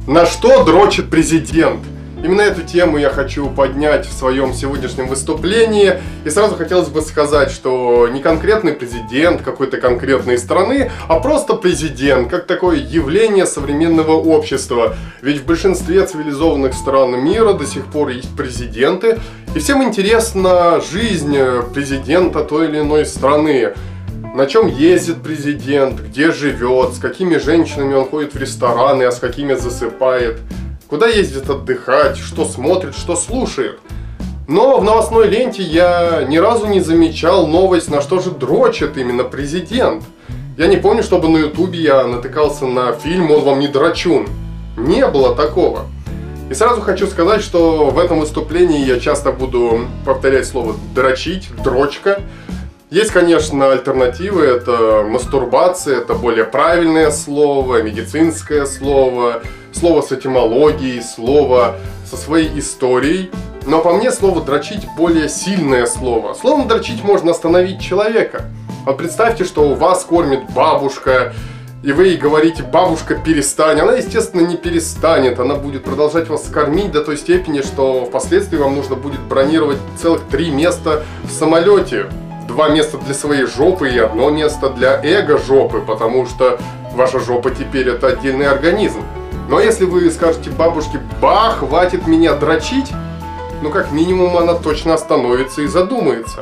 На что дрочит президент? Именно эту тему я хочу поднять в своем сегодняшнем выступлении. И сразу хотелось бы сказать, что не конкретный президент какой-то конкретной страны, а просто президент, как такое явление современного общества. Ведь в большинстве цивилизованных стран мира до сих пор есть президенты. И всем интересна жизнь президента той или иной страны. На чем ездит президент, где живет, с какими женщинами он ходит в рестораны, а с какими засыпает. Куда ездит отдыхать, что смотрит, что слушает. Но в новостной ленте я ни разу не замечал новость, на что же дрочит именно президент. Я не помню, чтобы на ютубе я натыкался на фильм «Он вам не дрочун». Не было такого. И сразу хочу сказать, что в этом выступлении я часто буду повторять слово «дрочить», «дрочка». Есть, конечно, альтернативы, это мастурбация, это более правильное слово, медицинское слово, слово с этимологией, слово со своей историей. Но по мне слово «дрочить» более сильное слово. Словом «дрочить» можно остановить человека. Вот представьте, что у вас кормит бабушка, и вы ей говорите: «Бабушка, перестань». Она, естественно, не перестанет, она будет продолжать вас кормить до той степени, что впоследствии вам нужно будет бронировать целых 3 места в самолете. 2 места для своей жопы и 1 место для эго-жопы, потому что ваша жопа теперь это отдельный организм. Но если вы скажете бабушке: «Ба, хватит меня дрочить», ну как минимум она точно остановится и задумается.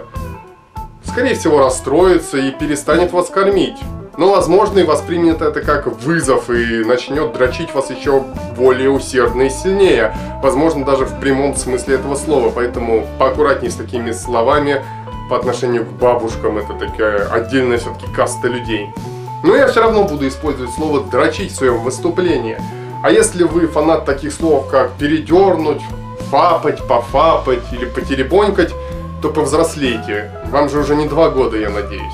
Скорее всего расстроится и перестанет вас кормить. Но возможно и воспримет это как вызов и начнет дрочить вас еще более усердно и сильнее. Возможно даже в прямом смысле этого слова, поэтому поаккуратнее с такими словами по отношению к бабушкам, это такая отдельная все-таки каста людей. Но я все равно буду использовать слово «дрочить» в своем выступлении. А если вы фанат таких слов, как «передернуть», «фапать», «пофапать» или «потеребонькать», то повзрослейте. Вам же уже не 2 года, я надеюсь.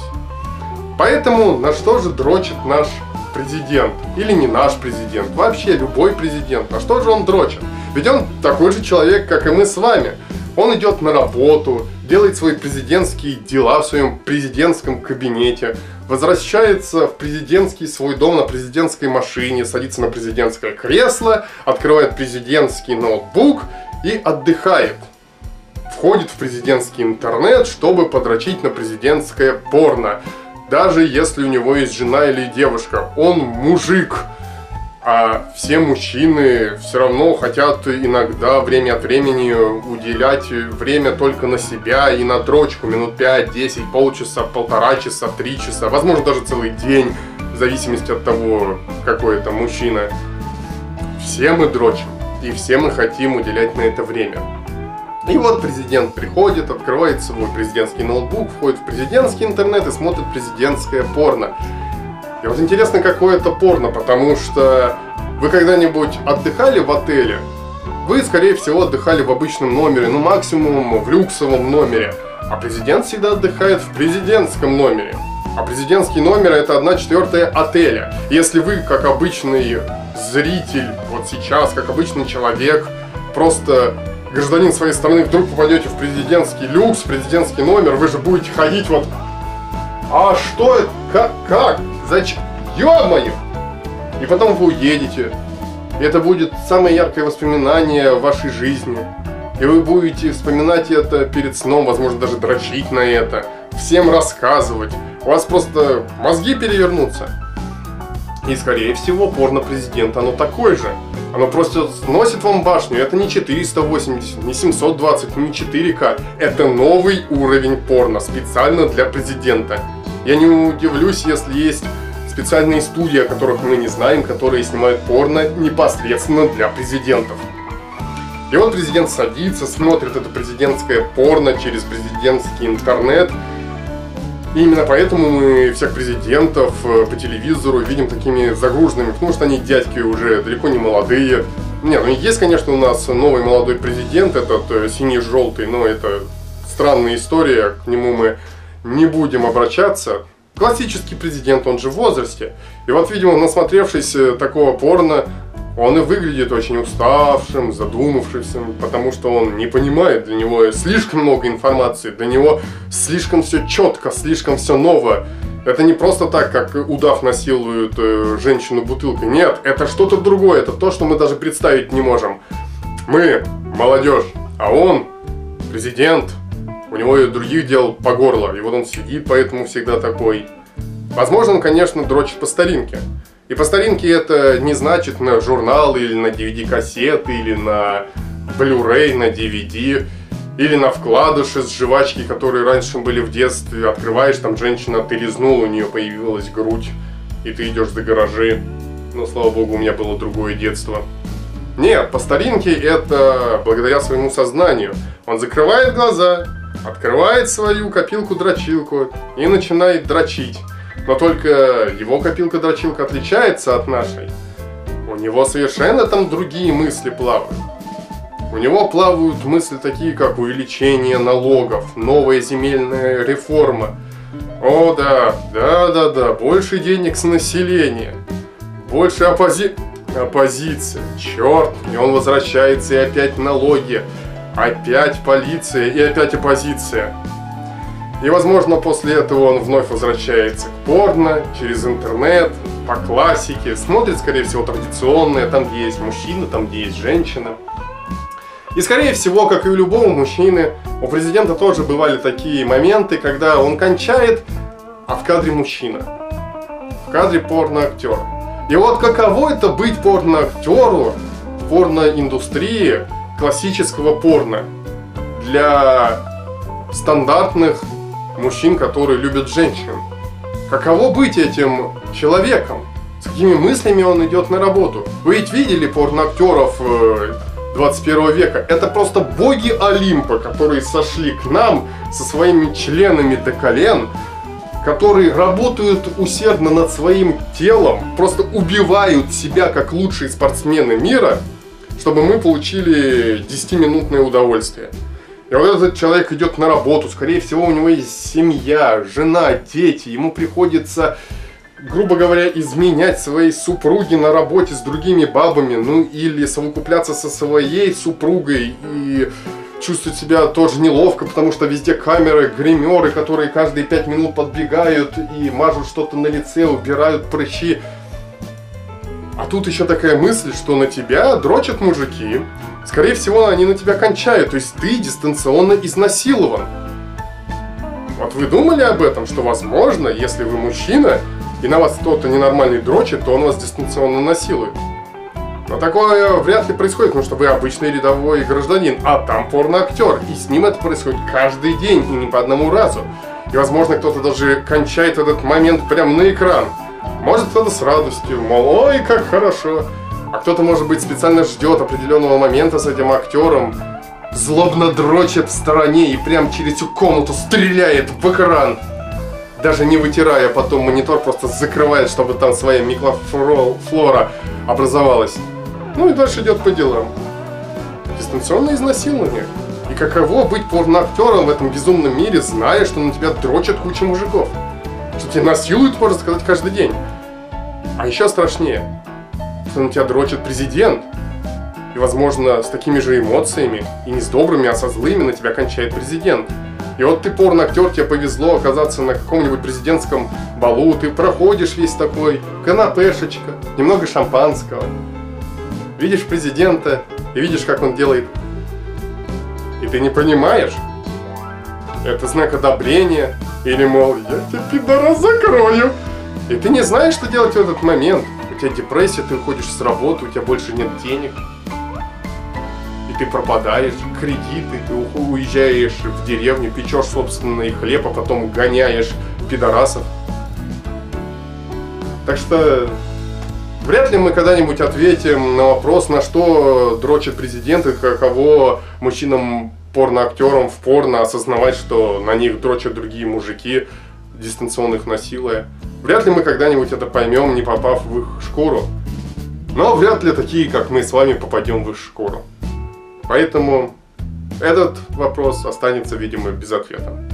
Поэтому на что же дрочит наш президент? Или не наш президент? Вообще любой президент. На что же он дрочит? Ведь он такой же человек, как и мы с вами. Он идет на работу, делает свои президентские дела в своем президентском кабинете, возвращается в президентский свой дом на президентской машине, садится на президентское кресло, открывает президентский ноутбук и отдыхает. Входит в президентский интернет, чтобы подрочить на президентское порно. Даже если у него есть жена или девушка, он мужик. А все мужчины все равно хотят иногда время от времени уделять время только на себя и на дрочку. Минут 5, 10, полчаса, 1,5 часа, 3 часа, возможно даже целый день, в зависимости от того, какой это мужчина. Все мы дрочим, и все мы хотим уделять на это время. И вот президент приходит, открывает свой президентский ноутбук, входит в президентский интернет и смотрит президентское порно. И вот интересно, какое это порно, потому что вы когда-нибудь отдыхали в отеле? Вы, скорее всего, отдыхали в обычном номере, ну максимум в люксовом номере. А президент всегда отдыхает в президентском номере. А президентский номер — это 1/4 отеля. Если вы, как обычный зритель, вот сейчас, как обычный человек, просто гражданин своей страны, вдруг попадете в президентский люкс, в президентский номер, вы же будете ходить вот: «А что это? Как? Зачем? Ё-моё!» И потом вы уедете. И это будет самое яркое воспоминание в вашей жизни. И вы будете вспоминать это перед сном, возможно даже дрочить на это, всем рассказывать. У вас просто мозги перевернутся. И скорее всего порно-президент, оно такое же. Оно просто сносит вам башню. Это не 480, не 720, не 4К. Это новый уровень порно, специально для президента. Я не удивлюсь, если есть специальные студии, о которых мы не знаем, которые снимают порно непосредственно для президентов. И вот президент садится, смотрит это президентское порно через президентский интернет. И именно поэтому мы всех президентов по телевизору видим такими загруженными, потому что они дядьки уже далеко не молодые. Не, ну есть, конечно, у нас новый молодой президент, этот синий-желтый, но это странная история, к нему мы не будем обращаться. Классический президент, он же в возрасте. И вот, видимо, насмотревшись такого порно, он и выглядит очень уставшим, задумавшимся, потому что он не понимает, для него слишком много информации, для него слишком все четко, слишком все ново. Это не просто так, как удав насилует женщину бутылкой. Нет, это что-то другое. Это то, что мы даже представить не можем. Мы молодежь, а он президент. У него и других дел по горло. И вот он сидит, поэтому всегда такой. Возможно, он, конечно, дрочит по старинке. И по старинке это не значит на журнал или на DVD-кассеты, или на Blu-ray, на DVD. Или на вкладыши с жвачки, которые раньше были в детстве. Открываешь, там женщина, ты лизнул, у нее появилась грудь. И ты идешь до гаражей. Но, слава богу, у меня было другое детство. Нет, по старинке это благодаря своему сознанию. Он закрывает глаза, открывает свою копилку-дрочилку и начинает дрочить. Но только его копилка-дрочилка отличается от нашей. У него совершенно там другие мысли плавают. У него плавают мысли такие, как увеличение налогов, новая земельная реформа. О да, больше денег с населения, больше оппозиция, черт, и он возвращается, и опять налоги, опять полиция, и опять оппозиция. И, возможно, после этого он вновь возвращается к порно, через интернет, по классике, смотрит, скорее всего, традиционное, там, где есть мужчина, там, где есть женщина. И, скорее всего, как и у любого мужчины, у президента тоже бывали такие моменты, когда он кончает, а в кадре мужчина. В кадре порноактер. И вот каково это быть порноактеру в порноиндустрии классического порно для стандартных мужчин, которые любят женщин. Каково быть этим человеком? С какими мыслями он идет на работу? Вы ведь видели порноактеров 21 века? Это просто боги Олимпа, которые сошли к нам со своими членами до колен, которые работают усердно над своим телом, просто убивают себя как лучшие спортсмены мира, чтобы мы получили 10-минутное удовольствие. И вот этот человек идет на работу, скорее всего, у него есть семья, жена, дети, ему приходится, грубо говоря, изменять своей супруге на работе с другими бабами, ну или совокупляться со своей супругой и чувствовать себя тоже неловко, потому что везде камеры, гримеры, которые каждые 5 минут подбегают и мажут что-то на лице, убирают прыщи. А тут еще такая мысль, что на тебя дрочат мужики, скорее всего, они на тебя кончают, то есть ты дистанционно изнасилован. Вот вы думали об этом, что возможно, если вы мужчина, и на вас кто-то ненормальный дрочит, то он вас дистанционно насилует? Но такое вряд ли происходит, потому что вы обычный рядовой гражданин, а там порноактер, и с ним это происходит каждый день, и не по одному разу. И возможно, кто-то даже кончает в этот момент прямо на экран. Может, кто-то с радостью, мол, ой, как хорошо. А кто-то, может быть, специально ждет определенного момента с этим актером, злобно дрочит в стороне и прям через всю комнату стреляет в экран. Даже не вытирая потом монитор, просто закрывает, чтобы там своя микрофлора образовалась. Ну и дальше идет по делам. Дистанционное изнасилование. И каково быть порноактером в этом безумном мире, зная, что на тебя дрочат куча мужиков. Что тебя насилуют, можно сказать, каждый день. А еще страшнее, что на тебя дрочит президент. И, возможно, с такими же эмоциями, и не с добрыми, а со злыми на тебя кончает президент. И вот ты порноактер, тебе повезло оказаться на каком-нибудь президентском балу, ты проходишь весь такой, канапешечка, немного шампанского. Видишь президента и видишь, как он делает. И ты не понимаешь, это знак одобрения, или, мол, я тебя, пидорас, закрою. И ты не знаешь, что делать в этот момент. У тебя депрессия, ты уходишь с работы, у тебя больше нет денег. И ты пропадаешь, кредиты, ты уезжаешь в деревню, печешь собственный хлеб, а потом гоняешь пидорасов. Так что вряд ли мы когда-нибудь ответим на вопрос, на что дрочит президент и каково мужчинам порноактерам в порно осознавать, что на них дрочат другие мужики, дистанционно их насилуя. Вряд ли мы когда-нибудь это поймем, не попав в их шкуру. Но вряд ли такие, как мы с вами, попадем в их шкуру. Поэтому этот вопрос останется, видимо, без ответа.